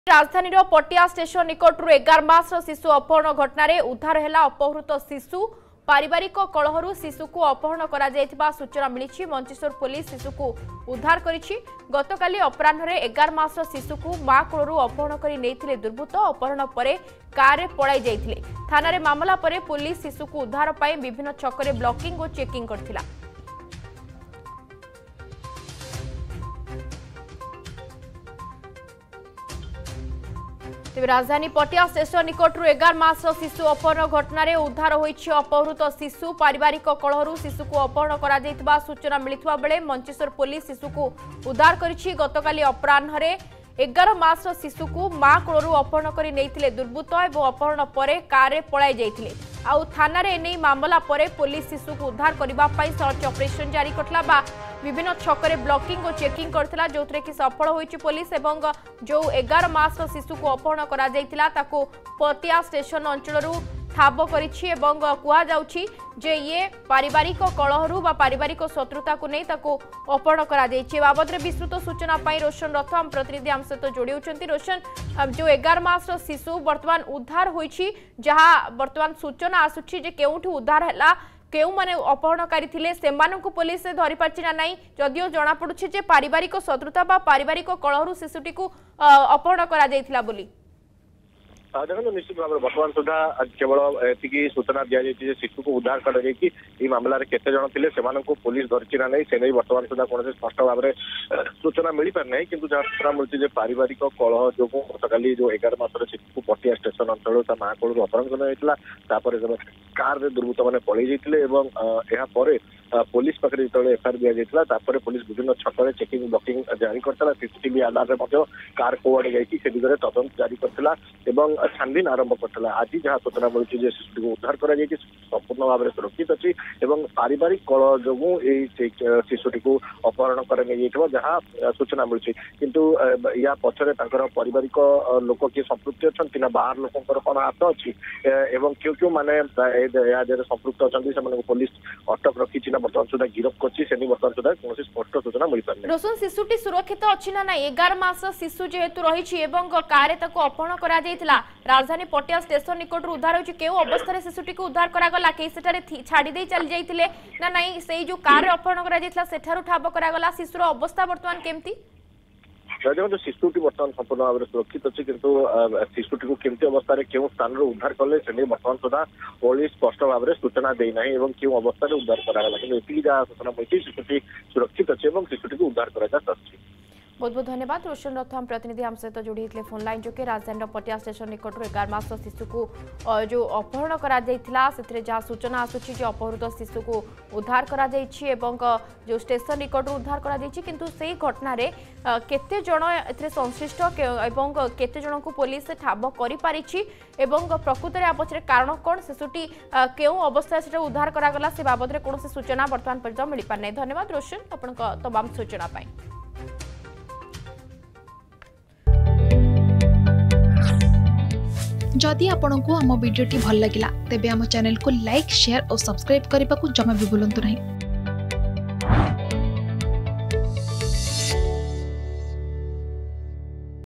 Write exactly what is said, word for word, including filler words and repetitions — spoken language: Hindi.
राजधानी पटिया स्टेशन निकटू एगार मास शिशु अपहरण घटन उद्धार है अपहृत शिशु पारिवारिक कलहरु शिशु को अपहरण करा सूचना मिली। मंचेश्वर पुलिस शिशु को उद्धार करिछि। गतकाली अपराह्न एगार मास शिशु को मां कोलरू अपहरण कर नहीं दुर्बृत्त अपहरण पर कार पड़ाई जाइथिले। थाना मामला पर पुलिस शिशु को उद्धार पाई विभिन्न छकरे ब्लॉकिंग और चेकिंग करथिला। तेज राजधानी पटिया स्टेशन निकटू एगार मास शिशु अपहरण घटन उद्धार होइछि अपहृत शिशु पारिवारिक कलहरु शिशु को अपहरण करा सूचना मिलता बेले मंचेश्वर पुलिस शिशु को उद्धार करिछि। गतकाली अपराह्न एगार मास शिशु को मां कोलरू अपहरण कर नहीं दुर्बृत्त और अपहरण पर कार पड़ाई जाइथिले। आउ थाना एने मामला पर पुलिस शिशु को उद्धार करने सर्च ऑपरेशन जारी करथिला। विभिन्न छकरे ब्लॉकिंग और चेकिंग करथिला जो कि सफल होइछि पुलिस। एवं जो एगार मास शिशु को अपहरण करा जाइथिला ताको पटिया स्टेशन अंचलरू ठाब करिछि एवं कुहा जाउछि जे ये पारिवारिक कलहरु बा पारिवारिक शत्रुता को नहीं ताको अपहरण करा जाइछि। बाबद विस्तृत सूचना पाई रोशन रथ हम प्रतिनिधि आम सहित जोड़ी होचंती। रोशन जो एगार मास शिशु वर्तमान उद्धार होइछि जहां वर्तमान सूचना आसुछि जे केउठी उद्धार हैला केउ माने अपहरणकारी थिले सेमानकु पुलिस धरि पाछि ना नाही जदियो जणा पडुछि जे पारिवारिक शत्रुता बा पारिवारिक कलहरु शिशुटी को अपहरण करा जाइथिला बोली। देखो निश्चित भाव में बर्तमान सुधा केवल एति सूचना दि जाए शिशु को उद्धार कर मामलें केते जन थे से पुलिस धरची ना नहीं से नहीं बर्तमान सुधा कौन स्पष्ट भाव में सूचना मिल पार ना कि जहाँ सूचना मिलती पारिवारिक कलह जो गतकाली जो एगार मास शिशु को पटिया स्टेशन अंचल माँ कोलू अपहरण होता कार दुर्बृत्त मैंने पलि जाते पुलिस पाखे जो एफआईआर दि जाता पुलिस विभिन्न छकरे चेकिंग ब्लॉकिंग जारी करता सीसीटीवी आधार में कार कोआड़े जाइए दिगरे तदंत जारी करता छानबीन आरंभ करता। आज जहाँ सूचना मिलती शिशुटी को उद्धार कर संपूर्ण भाव में सुरक्षित अच्छी पारिवारिक कलह जो शिशुटी को अपहरण कर जहाँ सूचना मिली किंतु या पछरे पारिवारिक लोक किए संपृक्ति अच्छा बाहर लोक कौन हाथ अच्छी क्यों क्यों मैंने संपृक्त अच्छा पुलिस अटक रखी बर्तमान सुधा गिरफ कर बर्तमान सुधा कौन स्पष्ट सूचना मिल पारे। रोशन शिशुटी सुरक्षित अच्छी ना नहीं एगार मास शिशु जेहेतु रही कार अपहरण करा राजधानी पटिया स्टेशन निकट उद्धार होछि केउ अवस्था रे शिशुटी को उद्धार करा गला के सेटारे छाड़ी दे चल जाइथिले ना नहीं सेई जो कार अपहरण करा जाइथिला सेठारु ठाब करा गला शिशुर अवस्था वर्तमान केमती जो शिशुटी बर्तमान संपूर्ण भाव में सुरक्षित अच्छी किंतु शिशुटी को केमती अवस्था क्यों स्थान उद्धार कले से बर्तमान सुधा पुलिस स्पष्ट भाव में सूचना देना क्यों अवस्था अवस्था उद्धार कराला कि जहाँ सूचना मिली शिशुटी सुरक्षित अच्छी शिशुटी को उद्धार करा बहुत बहुत धन्यवाद। रोशन रथ हम प्रतिनिधि आम सहित जोड़ी होते फोन लाइन जो कि राजधानी पटिया स्टेशन निकटू एगार मास शिशु को जो अपहरण करा से जहाँ सूचना आसूची जो अपहृत शिशु को उद्धार करा जो स्टेशन निकटू उद्धार करा किंतु से घटना केते जन ए संश्लिष्ट एवं केते जन को पुलिस ठाब कर प्रकृत में पचर कारण कौन शिशुटी केउ अवस्था से उद्धार करागला से बाबद कौन सूचना बर्तमान पर्यटन मिल पार नहीं। धन्यवाद रोशन आपण तमाम सूचना पाई। जदि आपंक आम भिडी भल लगा तेब आम चैनल को लाइक शेयर और सब्सक्राइब करने को जमा भी भूलु नहीं।